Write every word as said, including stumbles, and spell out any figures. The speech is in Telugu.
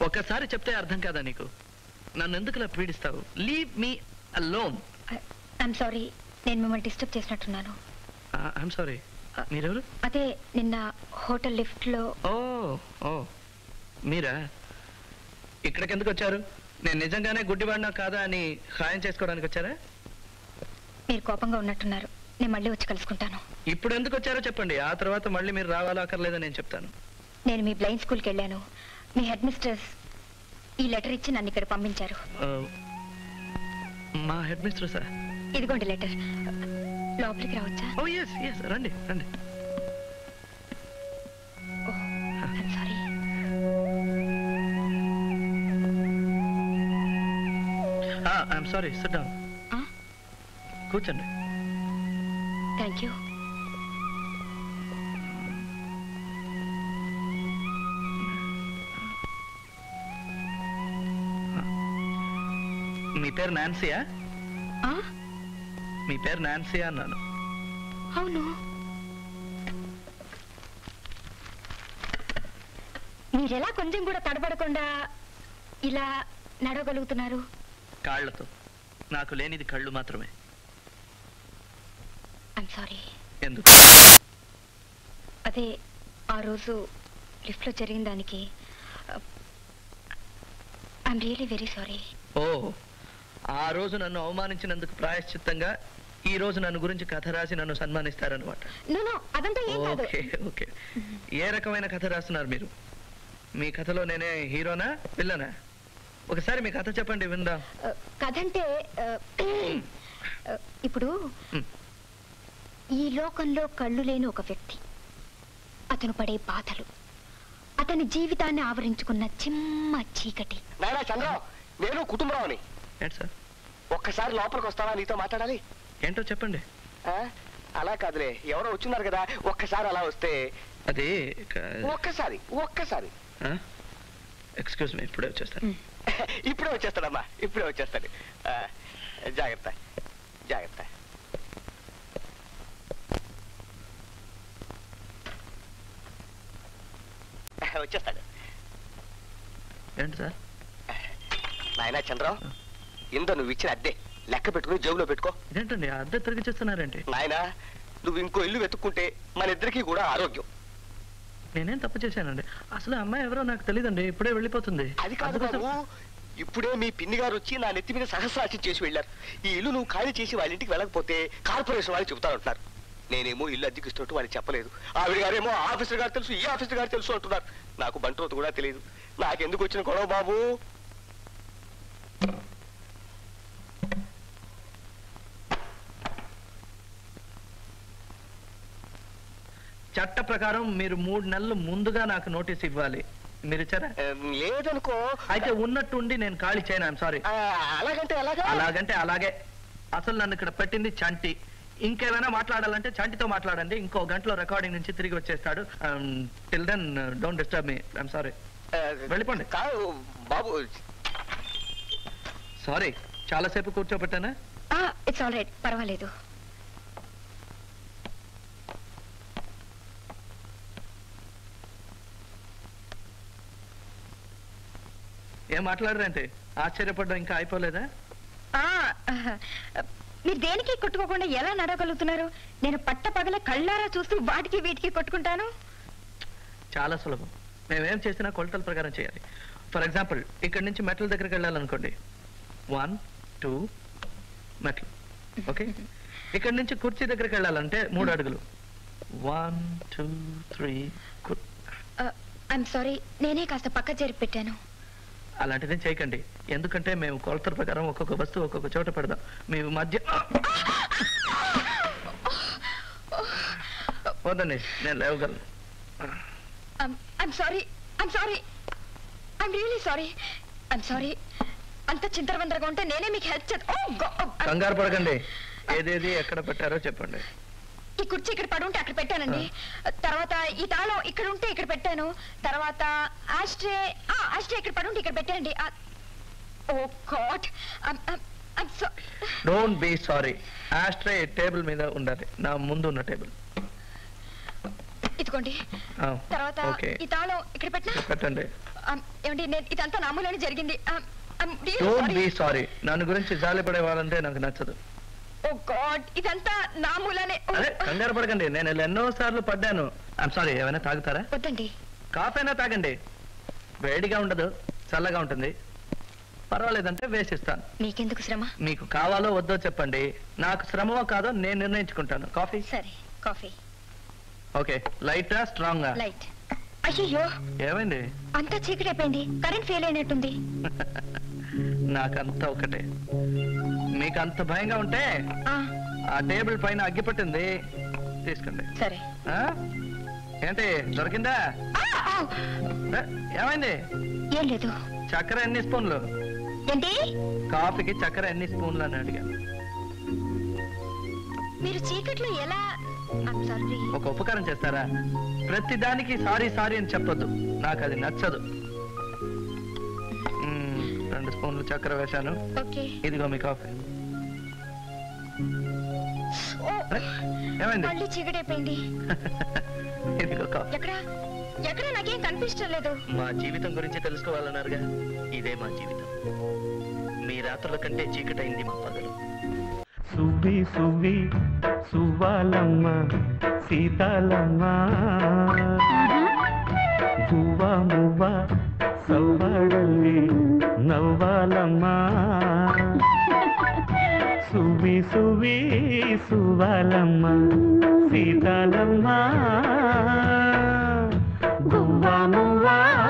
ఒకసారి చెప్తే అర్థం కాదా నీకు? నన్ను ఎందుకులా పీడిస్తావు? Leave me alone. I'm sorry, నేను మిమ్మల్ని డిస్టర్బ్ చేసినట్టున్నాను. I'm sorry. మీరెవరు? అదే నిన్న హోటల్ లిఫ్ట్ లో. ఓ ఓ మీరా? ఇక్కడికి ఎందుకు వచ్చారు? నేను నిజంగానే గుడ్డివాడినా కాదా అని ఖాయం చేసుకోవడానికి వచ్చారా? మీరు కోపంగా ఉన్నట్టున్నారు. నేను మళ్ళీ వచ్చి కలుసుకుంటాను. ఇప్పుడు ఎందుకు వచ్చారో చెప్పండి, ఆ తర్వాత మళ్ళీ మీరు రావాలో అక్కర్లేదని నేను చెప్తాను. నేను మీ బ్లైండ్ స్కూల్కి వెళ్ళాను. మీ హెడ్ మిస్టర్స్ ఈ లెటర్ ఇచ్చి నన్ను ఇక్కడ పంపించారు. మా హెడ్ మిస్టర్ సార్? ఇదిగోండి లెటర్. లోపలికి రావచ్చా? ఓ ఎస్ ఎస్, రండి రండి. Sorry. I'm sorry, sit down. కూర్చోండి. Thank you. మీ పేరు నాన్సీయా? మీ పేరు నాన్సీయా అన్నాను. అవును. మీరెలా కొంచెం కూడా తడబడకుండా ఇలా నడవగలుగుతున్నారు? కాళ్లతో. నాకు లేనిది కళ్ళు మాత్రమే. I'm sorry. ఎందుకు? అదే ఆ రోజు లిఫ్ట్ లో జరిగిన దానికి I'm really very sorry. Oh, ఆ రోజు నన్ను అవమానించినందుకు ప్రాయశ్చిత్తంగా ఈ రోజు నన్ను గురించి కథ రాసి నన్ను సన్మానిస్తారనమాట. Okay okay. ఏ రకమైన కథ రాస్తున్నారు మీరు? మీ కథలో నేనే హీరోనా విల్లనా? ఒకసారి మీ కథ చెప్పండి విందాం. కథ అంటే ఇప్పుడు ఈ లోకంలో కళ్ళు లేని ఒక వ్యక్తి, అతను పడే బాధలు, అతని జీవితాన్ని ఆవరించుకున్న చిమ్మ చీకటి. నేను కుటుంబరావుని. ఏంటి సార్? ఒక్కసారి లోపలికి వస్తావా? నీతో మాట్లాడాలి. ఏంటో చెప్పండి. అలా కాదులే, ఎవరో వచ్చిన్నారు కదా, ఒక్కసారి అలా వస్తే. అది ఒక్కసారి ఒక్కసారి ఎక్స్క్యూజ్ మీ, ఇప్పుడే వచ్చేస్తాను. ఇప్పుడే వచ్చేస్తాడమ్మా, ఇప్పుడే వచ్చేస్తాడు. జాగ్రత్త జాగ్రత్త. వచ్చేస్తాడు. ఏంటి సార్? నాయనా చంద్రం, ఇందో నువ్వు ఇచ్చిన అద్దె లెక్క పెట్టుకుని జేబులో పెట్టుకో. ఇదేంటండి అద్దె తిరిగి చేస్తున్నారేంటి? నాయనా, నువ్వు ఇంకో ఇల్లు వెతుక్కుంటే మన ఇద్దరికి కూడా ఆరోగ్యం. నేనేం తప్పు చేశానండి? అసలు అమ్మాయి ఎవరో నాకు తెలియదండి, ఇప్పుడే వెళ్ళిపోతుంది. అది కాదు బాబు, ఇప్పుడే మీ పిన్ని గారు వచ్చి నా నెత్తి మీద సహస్రాచి చేసి వెళ్ళారు. ఈ ఇల్లు నువ్వు ఖాళీ చేసి వాళ్ళ ఇంటికి వెళ్ళకపోతే కార్పొరేషన్ వాళ్ళు చెబుతారంటున్నారు. నేనేమో ఇల్లు అద్దెకిస్తున్నట్టు వాళ్ళకి చెప్పలేదు. ఆవిడ గారేమో ఆఫీసర్ గారు తెలుసు, ఈ ఆఫీసర్ గారు తెలుసు అంటున్నారు. నాకు బంట్రోతు కూడా తెలియదు. నాకెందుకు వచ్చిన గొడవ బాబు? చట్ట ప్రకారం మీరు మూడు నెలలు ముందుగా నాకు నోటీస్ ఇవ్వాలి. మీరు ఇచ్చారా? లేదనుకో. అయితే ఉన్నట్టుండి నేను ఖాళీ చేయను. I'm sorry. అలాగంటే అలాగే అలాగంటే అలాగే. అసలు నన్ను ఇక్కడ పెట్టింది చంటి. ఇంకేమైనా మాట్లాడాలంటే చంటితో మాట్లాడండి. ఇంకో గంటలో రికార్డింగ్ నుంచి తిరిగి వచ్చేస్తాడు. Till then don't disturb me. I'm sorry. వెళ్ళిపోండి. బాబు సారీ, చాలాసేపు కూర్చోబెట్టానా? ఇట్స్ ఆల్ రైట్, పర్వాలేదు. ఏం మాట్లాడరంటే? ఆశ్చర్యపడ్డా ఇంకా అయిపోలేదా? మీరు దేనికి కొట్టుకోకుండా ఎలా నడవగలుగుతున్నారు? నేను పట్ట పగల కళ్ళారా చూస్తూ వాటికి వీటికి కొట్టుకుంటాను. చాలా సులభం. మేమేం చేసినా కొలతల ప్రకారం చేయాలి. ఫర్ ఎగ్జాంపుల్, ఇక్కడి నుంచి మెట్ల దగ్గరికి వెళ్ళాలనుకోండి. వన్ టూ మెట్లు. ఓకే. ఇక్కడి నుంచి కుర్చీ దగ్గరికి వెళ్ళాలంటే మూడు అడుగులు. One two three. I'm sorry, నేనే కాస్త పక్క జరిపి పెట్టాను. అలాంటిదే చేయకండి, ఎందుకంటే మేము కొలతల ప్రకారం ఒక్కొక్క వస్తువు ఒక్కొక్క చోట పెడదాం. మీ మధ్య వద్దండి, నేను లేవగలను. I'm sorry, I'm sorry, I'm really sorry, I'm sorry. అంత చింతరవందరగా ఉంటే నేనే మీకు హెల్ప్ చేస్తాను. కంగారు పడకండి. ఏదేది ఎక్కడ పెట్టారో చెప్పండి. ఈ కుర్చీ ఇక్కడ పడి ఉంటే అక్కడ పెట్టానండి. తర్వాత ఈ తాళం ఇక్కడ ఉంటే ఇక్కడ పెట్టాను. తర్వాత ఆస్ట్రే ఆస్ట్రే ఇక్కడ పడి ఉంటే ఇక్కడ పెట్టానండి. Oh God, don't be sorry. Ashtray table మీద ఉండాలి, నా ముందు ఉన్న టేబుల్. ఇదిగోండి. తర్వాత ఈ తాళం ఇక్కడ పెట్టినా పెట్టండి. ఏమండి నేను ఇదంతా నామూలని జరిగింది. Don't be sorry. నన్ను గురించి జాలి పడే వాళ్ళంటే నాకు నచ్చదు. ఓ గాడ్, ఇదంతా నామూలనే. అదే కంగారు పడకండి, నేను ఇలా ఎన్నో సార్లు పడ్డాను. I'm sorry. ఏమైనా తాగుతారా? వద్దండి. కాఫీ అయినా తాగండి, వేడిగా ఉండదు, చల్లగా ఉంటుంది. పర్వాలేదంటే వేసిస్తాను. మీకెందుకు శ్రమ? మీకు కావాలో వద్దో చెప్పండి, నాకు శ్రమో కాదో నేను నిర్ణయించుకుంటాను. కాఫీ? సరే, కాఫీ. ఓకే. లైటా స్ట్రాంగా? లైట్. అయ్యో, ఏమైంది? అంతా చీకటైపోయింది, కరెంట్ ఫెయిల్ అయినట్టుంది. నాకంతా ఒకటే. మీకు అంత భయంగా ఉంటే ఆ టేబుల్ పైన అగ్గి పట్టింది, తీసుకోండి. సరే. ఏంటి దొరికిందా? ఏమైంది? ఏం లేదు. చక్కెర ఎన్ని స్పూన్లు? ఏంటి? కాఫీకి చక్కెర ఎన్ని స్పూన్లు అని అడిగాను. మీరు చీకట్లో ఎలా? ఒక ఉపకారం చేస్తారా? ప్రతి దానికి సారీ సారీ అని చెప్పొద్దు, నాకు అది నచ్చదు. రెండు స్పూన్లు చక్కెర వేశాను. ఇదిగో మీ కాఫీ. ఏమైంది? మళ్ళీ చీకటైపోయింది. ఇదిగో కాఫీ. ఎక్కడ ఎక్కడ నాకేం కనిపించడం లేదు. మా జీవితం గురించి తెలుసుకోవాలన్నారుగా, ఇదే మా జీవితం. మీ రాత్రుల కంటే చీకటైంది మా పగలు. సువి సువి సువ్వాలమ్మ సీతాలమ్మ, గువ్వ మువ్వ సవ్వడల్లి నవ్వాలమ్మ. సువి సువి సువ్వాలమ్మ సీతాలమ్మ, గువ్వ మువ్వ